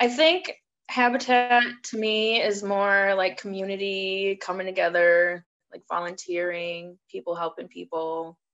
I think Habitat to me is more like community coming together, like volunteering, people helping people.